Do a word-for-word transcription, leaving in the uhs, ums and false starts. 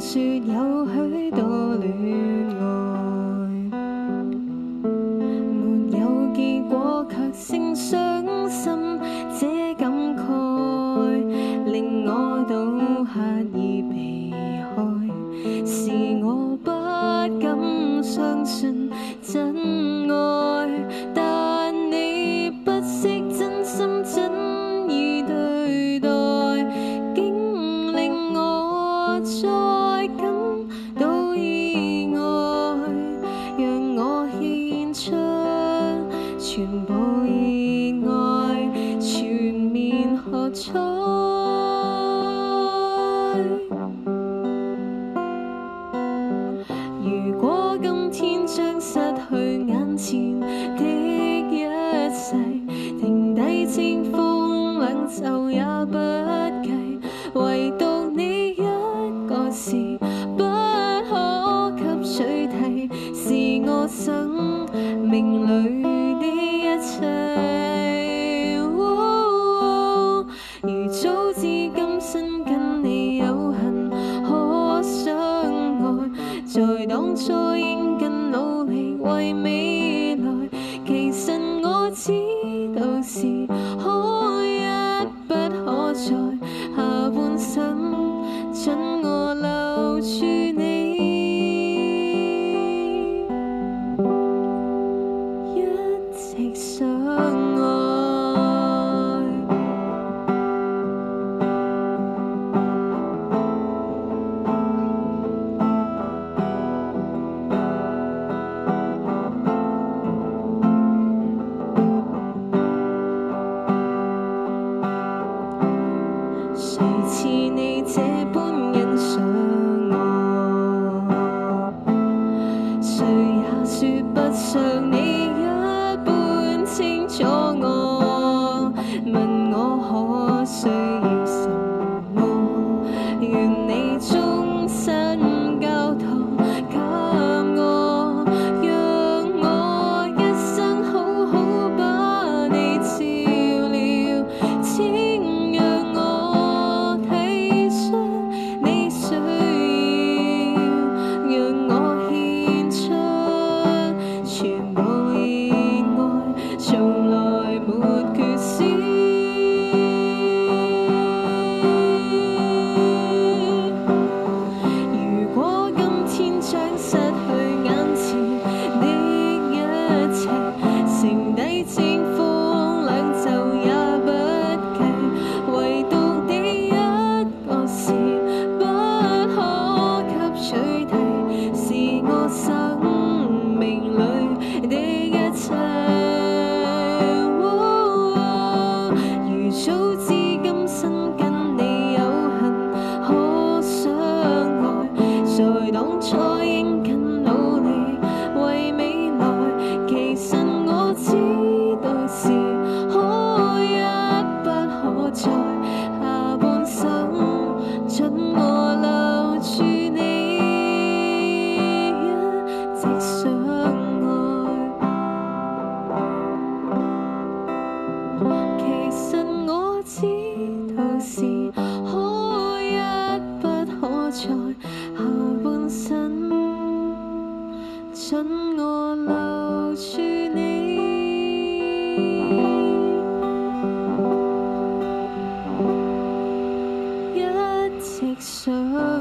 說有許多戀愛，沒有結果卻勝傷心，這感慨令我都刻意避開，是我不敢相信真愛，但你不識真心真意對待，竟令我再感到意外，讓我獻出全部熱愛，全面喝彩。如果今天將失去眼前的一切，停低清風冷袖也不計，唯獨你一個是不可給取替，是我生命裏的一切。哦，如早知今生跟你有幸可相愛，在當初應更努力為未來，其實我知道是可一不可再，下半生准我留住你，一直相愛。誰似你這般欣賞我？誰也說不像你一般清楚我。問我可需要什麼？願你終身交託給我，讓我一生好好把你照料，請讓我體恤你需要，讓我獻出全部熱愛，從來沒缺少。如果今天將失去眼前的一切，剩低清風兩袖也不計，唯獨你一個是不可給取替，是我生命裏的一切。哦，如早知今生跟你有幸可相愛，在當初應更努力為未來，其實我知道是可一不可再，下半生准我留住你，一直相愛。其實我知道是可一不可再，下半生准我留住你，一直相愛。